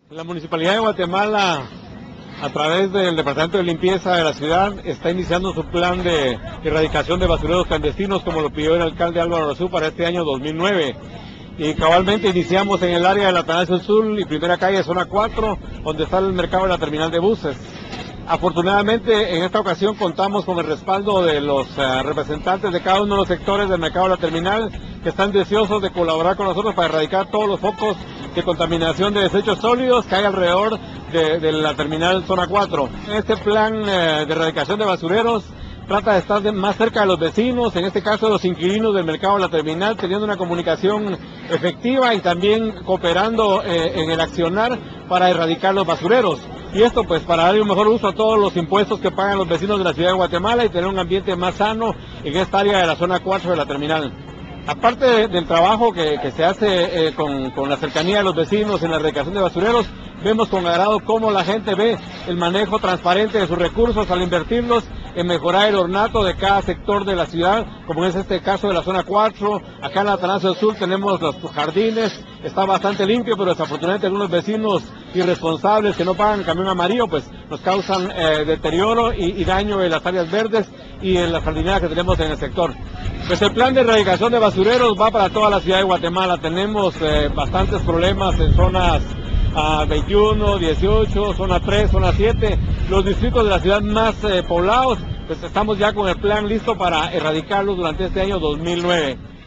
La Municipalidad de Guatemala, a través del Departamento de Limpieza de la ciudad, está iniciando su plan de erradicación de basureros clandestinos, como lo pidió el alcalde Álvaro Arzú para este año 2009. Y cabalmente iniciamos en el área de la Atanasio Sul y Primera Calle, zona 4, donde está el mercado de la terminal de buses. Afortunadamente, en esta ocasión contamos con el respaldo de los representantes de cada uno de los sectores del mercado de la terminal, que están deseosos de colaborar con nosotros para erradicar todos los focos de contaminación de desechos sólidos que hay alrededor de la terminal zona 4. Este plan de erradicación de basureros trata de estar más cerca de los vecinos, en este caso de los inquilinos del mercado de la terminal, teniendo una comunicación efectiva y también cooperando en el accionar para erradicar los basureros. Y esto pues para darle un mejor uso a todos los impuestos que pagan los vecinos de la ciudad de Guatemala y tener un ambiente más sano en esta área de la zona 4 de la terminal. Aparte del trabajo que se hace con la cercanía de los vecinos en la erradicación de basureros, vemos con agrado cómo la gente ve el manejo transparente de sus recursos al invertirlos en mejorar el ornato de cada sector de la ciudad, como es este caso de la zona 4, acá en la Atanasio Sur tenemos los jardines, está bastante limpio, pero desafortunadamente algunos vecinos irresponsables que no pagan el camión amarillo, pues nos causan deterioro y daño en las áreas verdes y en las jardineras que tenemos en el sector. Pues el plan de erradicación de basureros va para toda la ciudad de Guatemala, tenemos bastantes problemas en zonas 21, 18, zona 3, zona 7, los distritos de la ciudad más poblados, pues estamos ya con el plan listo para erradicarlos durante este año 2009.